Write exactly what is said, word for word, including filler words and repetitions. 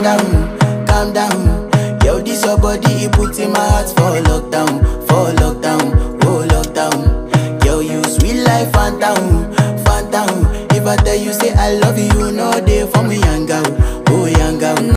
down, calm down. Yo, this your body, it puts in my heart for lockdown, for lockdown, oh lockdown. Yo, you sweet life, phantom, phantom. If I tell you say I love you, you know they for me, young girl, oh young girl.